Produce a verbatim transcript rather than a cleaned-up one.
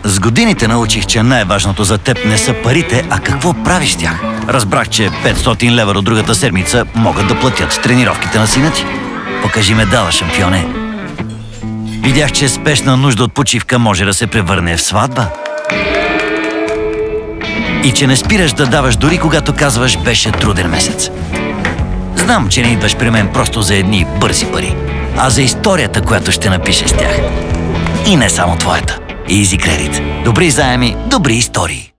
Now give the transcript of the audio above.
С годините научих, че най-важното за теб не са парите, а какво правиш с тях. Разбрах, че петстотин лева до другата седмица могат да платят тренировките на сина ти. Покажи медала, шампионе. Видях, че спешна нужда от почивка може да се превърне в сватба. И че не спираш да даваш дори когато казваш беше труден месец. Знам, че не идваш при мен просто за едни бързи пари, а за историята, която ще напишеш с тях. И не само твоята. Easy Credit. Добри заеми, добри истории.